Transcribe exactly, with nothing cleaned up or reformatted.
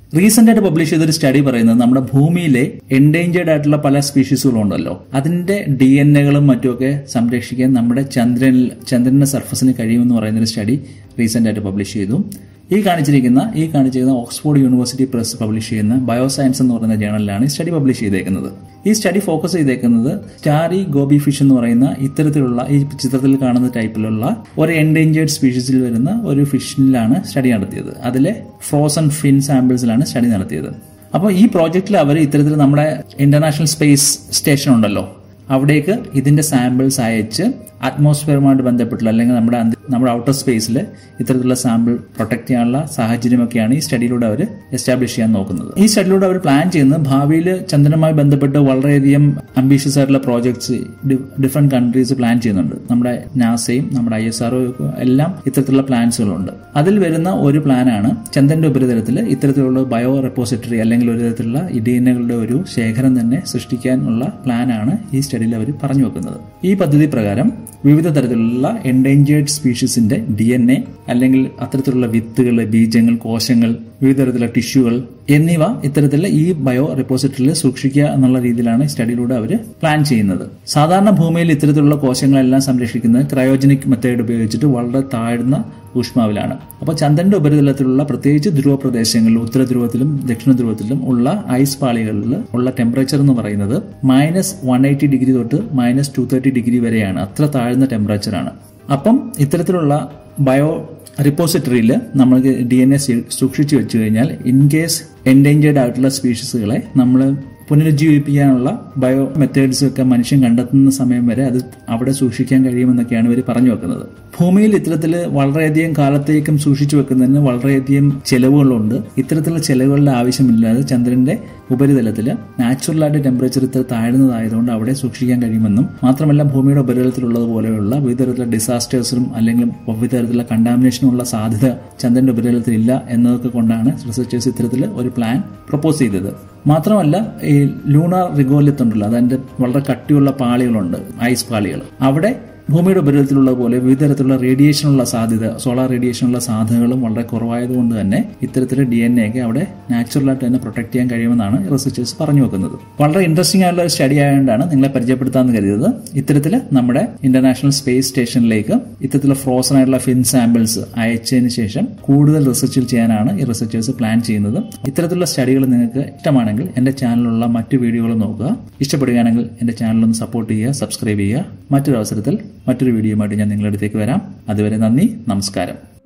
Recent ആയിട്ട് publish ചെയ്തൊരു study പറയുന്നത് നമ്മുടെ ഭൂമിയിലെ എൻഡേഞ്ചേർഡ് ആയിട്ടുള്ള പല സ്പീഷീസുകളും ഉണ്ടല്ലോ, അതിന്റെ ഡി എൻ എകളും മറ്റുമൊക്കെ സംരക്ഷിക്കാൻ നമ്മുടെ ചന്ദ്രനിൽ ചന്ദ്രന്റെ സർഫസിന് കഴിയുമെന്ന് പറയുന്ന ഒരു സ്റ്റഡി റീസെന്റ് ആയിട്ട് പബ്ലിഷ് ചെയ്തു. ഈ കാണിച്ചിരിക്കുന്ന ഈ കാണിച്ചിരിക്കുന്ന ഓക്സ്ഫോർഡ് യൂണിവേഴ്സിറ്റി പ്രസ് പബ്ലിഷ് ചെയ്യുന്ന ബയോസയൻസ് എന്ന് പറയുന്ന ജേണലിലാണ് ഈ സ്റ്റഡി പബ്ലിഷ് ചെയ്തേക്കുന്നത്. ഈ സ്റ്റഡി ഫോക്കസ് ചെയ്തേക്കുന്നത് സ്റ്റാറി ഗോബി ഫിഷ് എന്ന് പറയുന്ന ഇത്തരത്തിലുള്ള ഈ ചിത്രത്തിൽ കാണുന്ന ടൈപ്പിലുള്ള ഒരു എൻഡേഞ്ചേർഡ് സ്പീഷീസിൽ വരുന്ന ഒരു ഫിഷിലാണ് സ്റ്റഡി നടത്തിയത്. അതിലെ ഫ്രോസൺ ഫിൻ സാമ്പിൾസിലാണ് സ്റ്റഡി നടത്തിയത്. അപ്പോൾ ഈ പ്രോജക്റ്റിൽ അവർ ഇത്തരത്തിൽ നമ്മുടെ ഇന്റർനാഷണൽ സ്പേസ് സ്റ്റേഷൻ ഉണ്ടല്ലോ, അവിടേക്ക് ഇതിന്റെ സാമ്പിൾസ് അയച്ച് അറ്റ്മോസ്ഫിയറുമായിട്ട് ബന്ധപ്പെട്ടുള്ള അല്ലെങ്കിൽ നമ്മുടെ നമ്മുടെ ഔട്ടർ സ്പേസിൽ ഇത്തരത്തിലുള്ള സാമ്പിൾ പ്രൊട്ടക്ട് ചെയ്യാനുള്ള സാഹചര്യമൊക്കെയാണ് ഈ സ്റ്റഡിയിലൂടെ അവർ എസ്റ്റാബ്ലിഷ് ചെയ്യാൻ നോക്കുന്നത്. ഈ സ്റ്റഡിയിലൂടെ അവർ പ്ലാൻ ചെയ്യുന്നത് ഭാവിയിൽ ചന്ദ്രനുമായി ബന്ധപ്പെട്ട് വളരെയധികം അംബീഷ്യസ് ആയിട്ടുള്ള പ്രോജക്ട്സ് ഡിഫറെന്റ് കൺട്രീസ് പ്ലാൻ ചെയ്യുന്നുണ്ട്. നമ്മുടെ നാസയും നമ്മുടെ ഐ എസ് ആർഒ എല്ലാം ഇത്തരത്തിലുള്ള പ്ലാൻസുകളുണ്ട്. അതിൽ വരുന്ന ഒരു പ്ലാനാണ് ചന്ദ്രന്റെ ഉപരിതലത്തിൽ ഇത്തരത്തിലുള്ള ബയോ റെപ്പോസിറ്ററി അല്ലെങ്കിൽ ഒരു തരത്തിലുള്ള ഡി എൻ എകളുടെ ഒരു ശേഖരം തന്നെ സൃഷ്ടിക്കാനുള്ള പ്ലാനാണ് ഈ സ്റ്റഡിയിൽ അവർ പറഞ്ഞു വെക്കുന്നത്. ഈ പദ്ധതി പ്രകാരം വിവിധ തരത്തിലുള്ള എൻഡേഞ്ചേർഡ് സ്പീഷീസിന്റെ ഡി എൻ എ അല്ലെങ്കിൽ അത്തരത്തിലുള്ള വിത്തുകൾ, ബീജങ്ങൾ, കോശങ്ങൾ, വിവിധ തരത്തിലുള്ള ടിഷ്യൂകൾ എന്നിവ ഇത്തരത്തിലുള്ള ഈ ബയോ റെപ്പോസിറ്ററിയിൽ സൂക്ഷിക്കുക എന്നുള്ള രീതിയിലാണ് സ്റ്റഡിയിലൂടെ അവർ പ്ലാൻ ചെയ്യുന്നത്. സാധാരണ ഭൂമിയിൽ ഇത്തരത്തിലുള്ള കോശങ്ങളെല്ലാം സംരക്ഷിക്കുന്നത് ക്രയോജനിക് മെത്തേഡ് ഉപയോഗിച്ചിട്ട് വളരെ താഴ്ന്ന ഊഷ്മാവിലാണ്. അപ്പോൾ ചന്ദ്രന്റെ ഉപരിതലത്തിലുള്ള പ്രത്യേകിച്ച് ധ്രുവ പ്രദേശങ്ങളിൽ, ഉത്തര ധ്രുവത്തിലും ദക്ഷിണ ധ്രുവത്തിലും ഉള്ള ഐസ് പാളികളിൽ ഉള്ള ടെമ്പറേച്ചർ എന്ന് പറയുന്നത് മൈനസ് വൺ എയ്റ്റി ഡിഗ്രി തൊട്ട് മൈനസ് ടു തേർട്ടി ഡിഗ്രി വരെയാണ്. അത്ര താഴ്ന്ന ടെമ്പറേച്ചറാണ്. അപ്പം ഇത്തരത്തിലുള്ള ബയോ റിപ്പോസിറ്ററിയിൽ നമ്മൾക്ക് ഡി എൻ എ സൂക്ഷിച്ചു വെച്ചു കഴിഞ്ഞാൽ ഇൻ കേസ് എൻഡേഞ്ചേർഡ് ആയിട്ടുള്ള സ്പീഷീസുകളെ നമ്മൾ പുനരുജ്ജീവിപ്പിക്കാനുള്ള ബയോ മെത്തേഡ്സ് ഒക്കെ മനുഷ്യൻ കണ്ടെത്തുന്ന സമയം വരെ അത് അവിടെ സൂക്ഷിക്കാൻ കഴിയുമെന്നൊക്കെയാണ് ഇവർ പറഞ്ഞു വെക്കുന്നത്. ഭൂമിയിൽ ഇത്തരത്തിൽ വളരെയധികം കാലത്തേക്കും സൂക്ഷിച്ചു വെക്കുന്നതിന് വളരെയധികം ചെലവുകളുണ്ട്. ഇത്തരത്തിലുള്ള ചെലവുകളുടെ ആവശ്യമില്ലാതെ ചന്ദ്രന്റെ ഉപരിതലത്തിൽ നാച്ചുറലായിട്ട് ടെമ്പറേച്ചർ ഇത്ര താഴ്ന്നതായതുകൊണ്ട് അവിടെ സൂക്ഷിക്കാൻ കഴിയുമെന്നും മാത്രമല്ല ഭൂമിയുടെ ഉപരിതലത്തിലുള്ളതുപോലെയുള്ള വിവിധ തരത്തിലുള്ള ഡിസാസ്റ്റേഴ്സിനും അല്ലെങ്കിൽ വിവിധ തരത്തിലുള്ള കണ്ടാമിനേഷനും ഉള്ള സാധ്യത ചന്ദ്രന്റെ ഉപരിതലത്തിൽ ഇല്ല എന്നതൊക്കെ കൊണ്ടാണ് റിസർച്ചേഴ്സ് ഇത്തരത്തിൽ ഒരു പ്ലാൻ പ്രപ്പോസ് ചെയ്തത്. മാത്രമല്ല ഈ ലൂണാർ റിഗോലിത്ത് ഉണ്ടല്ലോ, അതിന്റെ വളരെ കട്ടിയുള്ള പാളികളുണ്ട്, ഐസ് പാളികൾ. അവിടെ ഭൂമിയുടെ ഉപരിതലത്തിലുള്ള പോലെ വിവിധ തരത്തിലുള്ള റേഡിയേഷനുള്ള സാധ്യത, സോളാർ റേഡിയേഷനുള്ള സാധ്യതകളും വളരെ കുറവായതുകൊണ്ട് തന്നെ ഇത്തരത്തിലെ ഡി എൻ എ ഒക്കെ അവിടെ നാച്ചുറലായിട്ട് തന്നെ പ്രൊട്ടക്ട് ചെയ്യാൻ കഴിയുമെന്നാണ് റിസർച്ചേഴ്സ് പറഞ്ഞു വെക്കുന്നത്. വളരെ ഇൻട്രസ്റ്റിംഗ് ആയിട്ടുള്ള ഒരു സ്റ്റഡി ആയതുകൊണ്ടാണ് നിങ്ങളെ പരിചയപ്പെടുത്താമെന്ന് കരുതിയത്. ഇത്തരത്തിൽ നമ്മുടെ ഇന്റർനാഷണൽ സ്പേസ് സ്റ്റേഷനിലേക്ക് ഇത്തരത്തിലുള്ള ഫ്രോസൺ ആയിട്ടുള്ള ഫിൻ സാമ്പിൾസ് അയച്ചതിന് ശേഷം കൂടുതൽ റിസർച്ചിൽ ചെയ്യാനാണ് ഈ റിസർച്ചേഴ്സ് പ്ലാൻ ചെയ്യുന്നത്. ഇത്തരത്തിലുള്ള സ്റ്റഡികൾ നിങ്ങൾക്ക് ഇഷ്ടമാണെങ്കിൽ എന്റെ ചാനലിലുള്ള മറ്റു വീഡിയോകൾ നോക്കുക. ഇഷ്ടപ്പെടുകയാണെങ്കിൽ എന്റെ ചാനലൊന്ന് സപ്പോർട്ട് ചെയ്യുക, സബ്സ്ക്രൈബ് ചെയ്യുക. മറ്റൊരു അവസരത്തിൽ മറ്റൊരു വീഡിയോയുമായിട്ട് ഞാൻ നിങ്ങളുടെ അടുത്തേക്ക് വരാം. അതുവരെ നന്ദി, നമസ്കാരം.